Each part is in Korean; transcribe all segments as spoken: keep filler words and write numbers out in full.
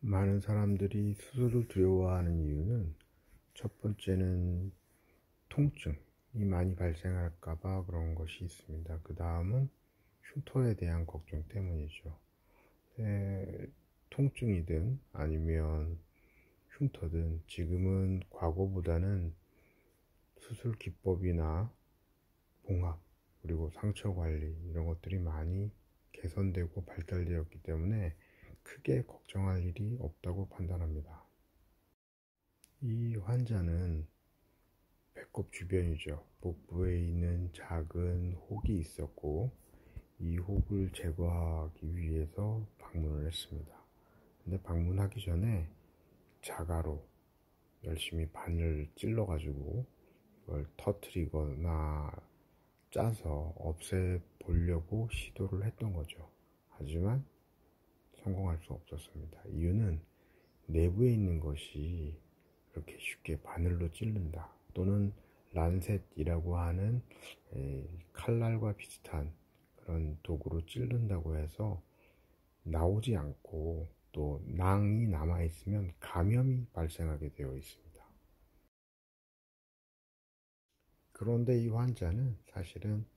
많은 사람들이 수술을 두려워하는 이유는 첫 번째는 통증이 많이 발생할까봐 그런 것이 있습니다. 그 다음은 흉터에 대한 걱정 때문이죠. 에, 통증이든 아니면 흉터든 지금은 과거보다는 수술 기법이나 봉합 그리고 상처 관리 이런 것들이 많이 개선되고 발달되었기 때문에 크게 걱정할 일이 없다고 판단합니다. 이 환자는 배꼽 주변이죠. 복부에 있는 작은 혹이 있었고 이 혹을 제거하기 위해서 방문을 했습니다. 근데 방문하기 전에 자가로 열심히 바늘 찔러 가지고 이걸 터트리거나 짜서 없애 보려고 시도를 했던 거죠. 하지만 성공할 수 없었습니다. 이유는 내부에 있는 것이 그렇게 쉽게 바늘로 찌른다 또는 란셋이라고 하는 칼날과 비슷한 그런 도구로 찌른다고 해서 나오지 않고 또 낭이 남아 있으면 감염이 발생하게 되어 있습니다. 그런데 이 환자는 사실은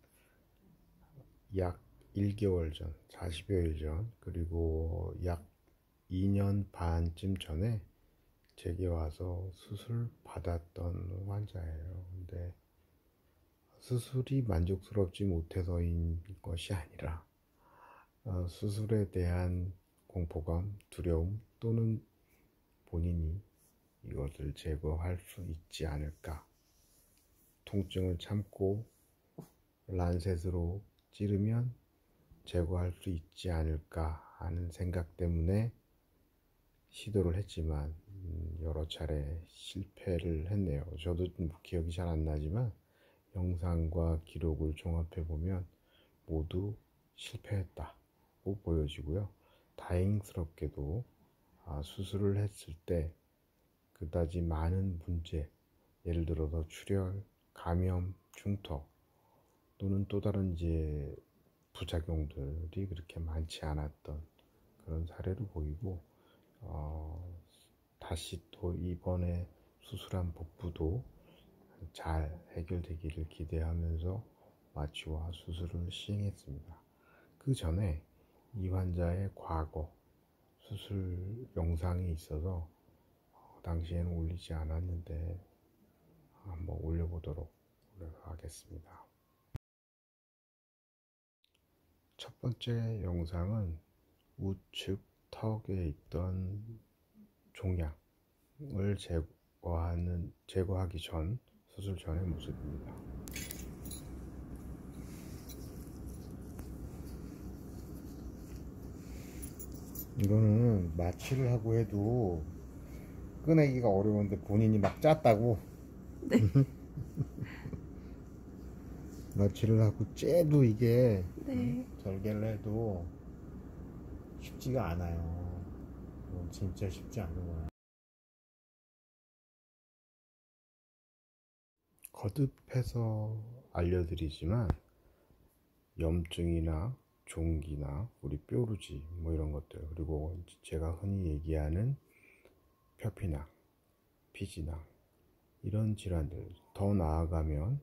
약 일 개월 전, 사십여일 전, 그리고 약 이 년 반쯤 전에 제게 와서 수술 받았던 환자예요. 근데 수술이 만족스럽지 못해서인 것이 아니라 어, 수술에 대한 공포감, 두려움 또는 본인이 이것을 제거할 수 있지 않을까, 통증을 참고 란셋으로 찌르면 제거할 수 있지 않을까 하는 생각 때문에 시도를 했지만 여러 차례 실패를 했네요. 저도 기억이 잘 안 나지만 영상과 기록을 종합해 보면 모두 실패했다고 보여지고요. 다행스럽게도 수술을 했을 때 그다지 많은 문제, 예를 들어서 출혈, 감염, 중터 또는 또 다른 이제 부작용들이 그렇게 많지 않았던 그런 사례로 보이고, 어, 다시 또 이번에 수술한 복부도 잘 해결되기를 기대하면서 마취와 수술을 시행했습니다. 그 전에 이 환자의 과거 수술 영상이 있어서 당시에는 올리지 않았는데 한번 올려보도록 하겠습니다. 첫 번째 영상은 우측 턱에 있던 종양을 제거하는, 제거하기 전, 수술 전의 모습입니다. 이거는 마취를 하고 해도 꺼내기가 어려운데 본인이 막 짰다고? 네. 마취를 하고 째도 이게 네. 절개를 해도 쉽지가 않아요. 이건 진짜 쉽지 않은 거야. 거듭해서 알려드리지만 염증이나 종기나 우리 뾰루지 뭐 이런 것들, 그리고 제가 흔히 얘기하는 표피낭, 피지낭 이런 질환들, 더 나아가면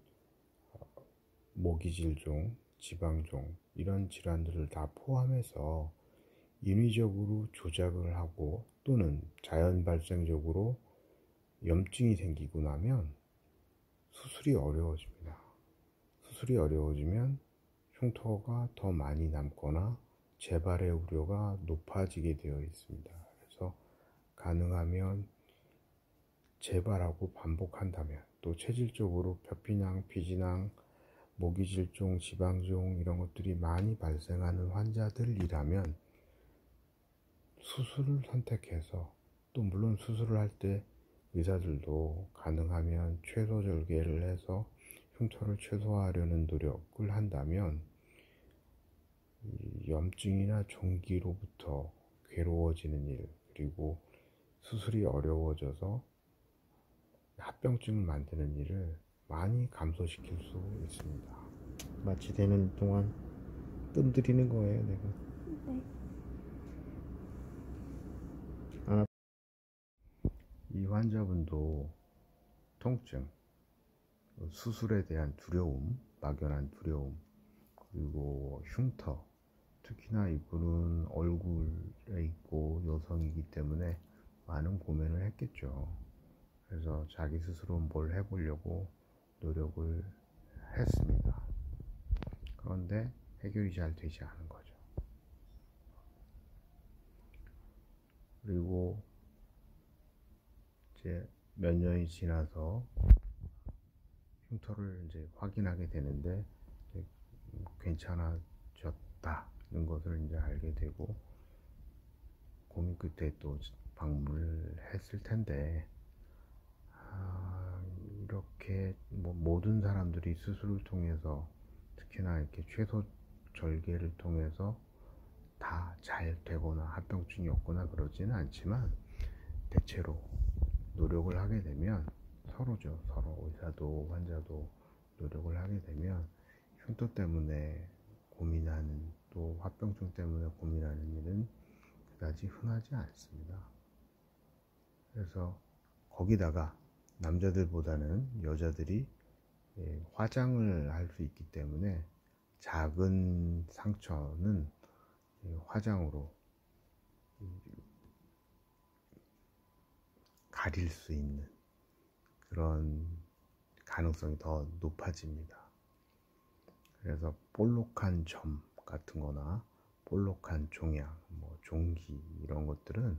모기질종, 지방종 이런 질환들을 다 포함해서 인위적으로 조작을 하고 또는 자연 발생적으로 염증이 생기고 나면 수술이 어려워집니다. 수술이 어려워지면 흉터가 더 많이 남거나 재발의 우려가 높아지게 되어 있습니다. 그래서 가능하면 재발하고 반복한다면, 또 체질적으로 표피낭, 피지낭, 모기질종, 지방종 이런 것들이 많이 발생하는 환자들이라면 수술을 선택해서, 또 물론 수술을 할 때 의사들도 가능하면 최소 절개를 해서 흉터를 최소화하려는 노력을 한다면 염증이나 종기로부터 괴로워지는 일, 그리고 수술이 어려워져서 합병증을 만드는 일을 많이 감소시킬 수 있습니다. 마취되는 동안 뜸 들이는 거예요, 내가. 네. 안 이 환자분도 통증, 수술에 대한 두려움, 막연한 두려움, 그리고 흉터, 특히나 이분은 얼굴에 있고 여성이기 때문에 많은 고민을 했겠죠. 그래서 자기 스스로 뭘 해보려고 노력을 했습니다. 그런데 해결이 잘 되지 않은 거죠. 그리고 이제 몇 년이 지나서 흉터를 이제 확인하게 되는데 이제 괜찮아졌다는 것을 이제 알게 되고, 고민 끝에 또 방문을 했을 텐데, 아, 이렇게 뭐 모든 사람들이 수술을 통해서, 특히나 이렇게 최소 절개를 통해서 다 잘 되거나 합병증이 없거나 그러지는 않지만, 대체로 노력을 하게 되면 서로죠. 서로 의사도 환자도 노력을 하게 되면 흉터 때문에 고민하는, 또 합병증 때문에 고민하는 일은 그다지 흔하지 않습니다. 그래서 거기다가 남자들보다는 여자들이 화장을 할 수 있기 때문에 작은 상처는 화장으로 가릴 수 있는 그런 가능성이 더 높아집니다. 그래서 볼록한 점 같은 거나 볼록한 종양, 뭐 종기 이런 것들은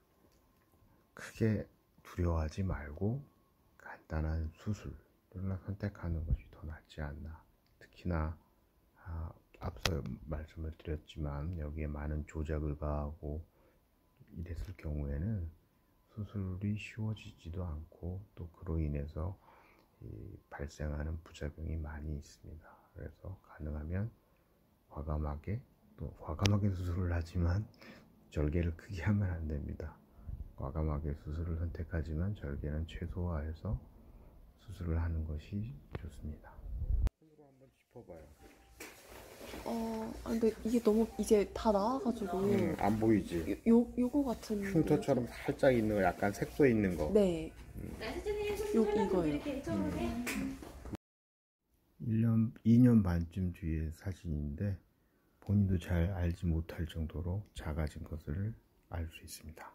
크게 두려워하지 말고 간단한 수술을 선택하는 것이 더 낫지 않나. 특히나 아, 앞서 말씀을 드렸지만 여기에 많은 조작을 가하고 이랬을 경우에는 수술이 쉬워지지도 않고, 또 그로 인해서 이 발생하는 부작용이 많이 있습니다. 그래서 가능하면 과감하게, 또 과감하게 수술을 하지만 절개를 크게 하면 안 됩니다. 과감하게 수술을 선택하지만 절개는 최소화해서 수술을 하는 것이 좋습니다. 손으로 한번 짚어봐요. 어, 아, 근데 이게 너무 이제 다 나와가지고. 음, 안 보이지? 요, 요, 요거 같은. 흉터처럼 살짝 있는 거, 약간 색소 있는 거. 네. 음. 요, 이거요. 음. 일 년, 이 년 반쯤 뒤의 사진인데 본인도 잘 알지 못할 정도로 작아진 것을 알 수 있습니다.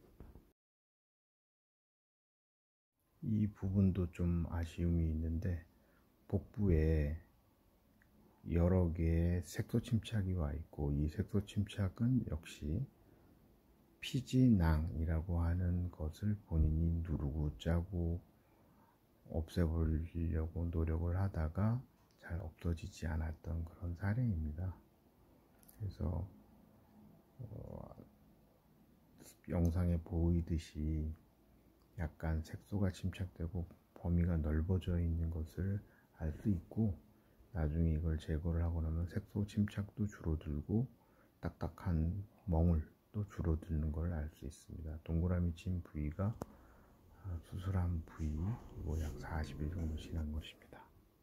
이 부분도 좀 아쉬움이 있는데, 복부에 여러 개의 색소 침착이 와 있고, 이 색소 침착은 역시 피지낭이라고 하는 것을 본인이 누르고 짜고 없애보려고 노력을 하다가 잘 없어지지 않았던 그런 사례입니다. 그래서 어, 영상에 보이듯이 약간 색소가 침착되고 범위가 넓어져 있는 것을 알 수 있고, 나중에 이걸 제거를 하고 나면 색소 침착도 줄어들고 딱딱한 멍울도 줄어드는 걸 알 수 있습니다. 동그라미 친 부위가 수술한 부위, 그리고 약 사십 일 정도 지난 것입니다.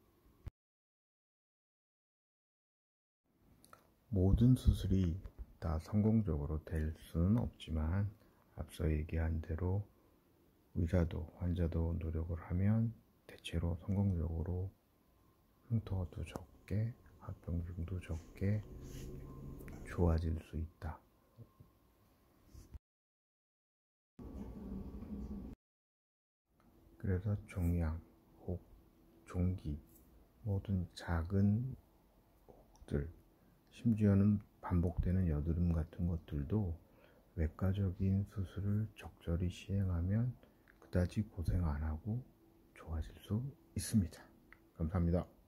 모든 수술이 다 성공적으로 될 수는 없지만, 앞서 얘기한 대로 의사도 환자도 노력을 하면 대체로 성공적으로 흉터도 적게, 합병증도 적게 좋아질 수 있다. 그래서 종양, 혹, 종기, 모든 작은 혹들, 심지어는 반복되는 여드름 같은 것들도 외과적인 수술을 적절히 시행하면 그다지 고생 안 하고 좋아질 수 있습니다. 감사합니다.